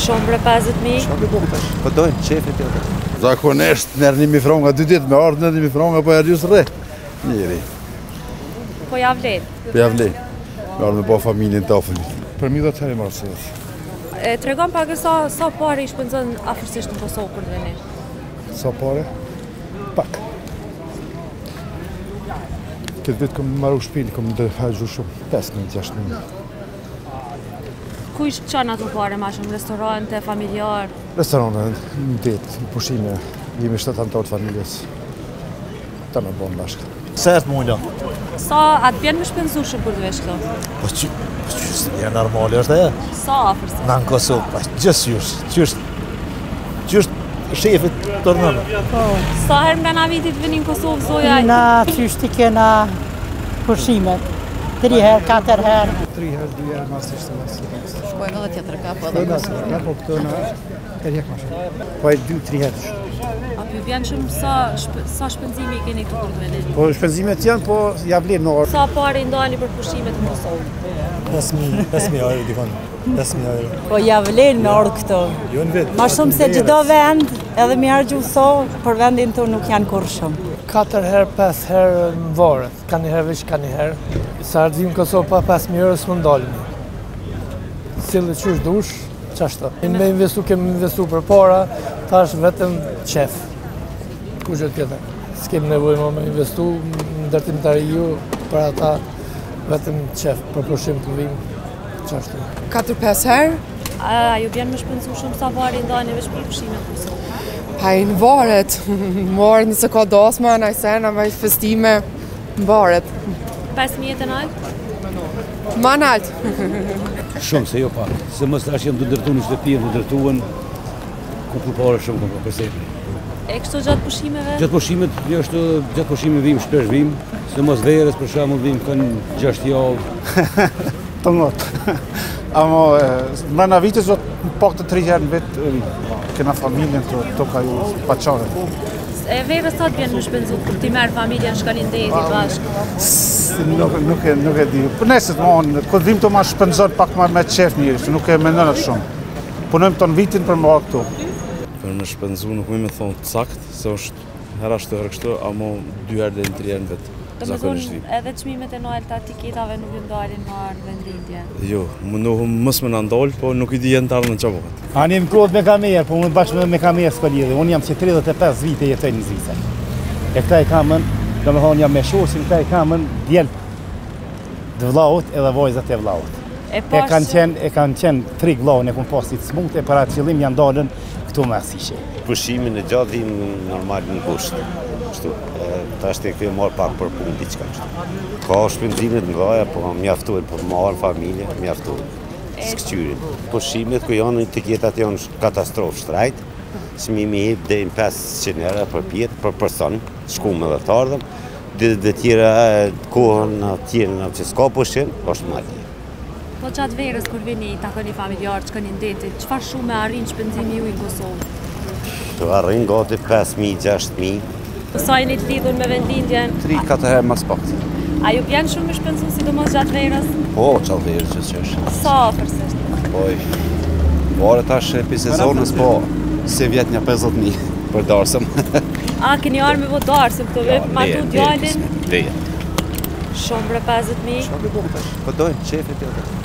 Shumë bre 50.000. Shumë i bukë tash. Po dojnë, qefi tjetër. Zakonisht, nërë 1.000 fronga, 2 ditë me ardhë, nërë 1.000 fronga, po e rjus rre. Njeri. Po javlet. Po javlet. Me ardhë me po familjen të ofën. Për 1000 herë marë se jetë. Tregon pak sa pare i shpenzon afërsisht në Kosovë për të veni? Sa pare? Pak. Këtë vitë kom marru shpinë, kom hajgju shumë. 5.000-6.000. Ku i shqan ato pare ma shumë? Restorante, familjar? Restorante, në detë, në pushime. Jemi 7 antarë të familjes. Ta me bon bashkë. Sert mujna. Sa atë bjen me shpenzu shumë për të vesh këto? Po që je normali është e? Sa afërsisht? Na në Kosovë, pa qështë shefit të rënënë. Sa herë nga na vitit veni në Kosovë, zoja? Na qështë i kena pushimet. 3 herë, 4 herë. 3 herë, 2 herë, masisht të masisht. Shkojnë edhe tjetër ka, po edhe Kosovë. Po këto na e rjek ma shumë. Po e 2-3 herë. A për bjen shumë sa shpenzimi i keni këtu për të veni? Po shpenzimet janë, po javlet në orë. Sa pare i ndani për pushimet në Kosovë? 5.000 euro dikon. 5.000 euro. Po javlen në orë këto. Jo në vetë. Ma shumë se gjdo vend, edhe mi hargju so, për vendin të nuk janë kur shumë. 4 herë, 5 herë në varet. Ka një herë veç, ka një herë. Sa ardhim Kosovë pa 5.000 euro s'më ndalimi. Sillë qysh dush, qashtë. Me investu, kemi investu për para, tash vetëm qef. Ku gjë tjetër. S'kem nevoj më me investu, në ndërtimtari ju, për ata vetëm qef, për pushim të vim, qashtë. 4-5 herë. A ju bjen me shpenzu shumë sa pare i ndani veç për pushimet në Kosovë? Pa i në varet. Varet nëse ka dasma, në ajsena, me festime, në varet. 5.000 e nalt? Ma nalt. Shumë se jo pak. Se mos tash jam të ndërtu në shtëpi, të ndërtuën, ku për pare shumë kom për sepi. E kështu gjatë pushimeve? Gjatë pushimet, jo është gjatë pushimeve vim, shpesh vim, se mos verës për shembull vim kanë 6 javë. Të ngotë. Amo, mrena vitës do të pak të 3 herë në vetë kena familjen të ka ju paqare. E verës sa të bjen me shpenzu kur ti merë familjen shkanin deti bashkë? Nuk e di. Për neset më kur vim të ma shpenzon pak me qef njëri, që nuk e mendonat shumë. Punojmë të në vitin për më këtu. Për me shpenzu nuk me thonë të sakt, se është hera shtërë kështu, amo 2 herë dhe 3 herë në vetë. Të më thonë edhe çmimet e Noel të etiketave nuk ju ndalin marë vendrindje? Jo, mundohëm mës me në ndalë, po nuk i di jenë të ardhë në qabohet. Ani më kohët me kamerë, po unë bashkë me kamerë s'ka lidhje. Unë jam që 35 vite jetoj në Zvicër. E këta i kamën, do me thonë jam me shoqin, këta i kamën djelë të vlaut edhe vojzat e vlaut. E kanë qenë 3 vllaun e kun pasit smut e para qëllim janë dalën këtu me asishe. Pushimin e gjatë dhim normal në kusht. Ta është e këtë marë pak për punë diqka kështu. Ka shpenzimet në dhaja, po mjaftojnë për marë familje, mjaftojnë. S'këqyrin. Pushimet ku janë etiketat janë katastrofë shtrajt, smimi hip dhe në 500 euro për pjetë, për person, shkume dhe të ardhëm, dhe tjera kohën tjera që s'ka pushim, është madhje. Po gjatë verës kur vini takoni familjarë, që këni ndetit, qëfar shumë e arrin shpenzimi ju i Kosovë? Të arrin gati 5.000-6.000. Sa jeni të lidhur me vendlindjen? 3-4 herë mas pak. A ju bjen shumë me shpenzu sidomos gjatë verës? Po, qatë verës që është. Sa afërsisht? Po, vare tash e pi sezonës, po, se vjetë një 50.000 për darsëm. A, keni arë me vo darsëm këto ma tu djallin? Leje. Shumë bre 50.000? Shumë i bukë tash. Po dojnë, qefi tjetër.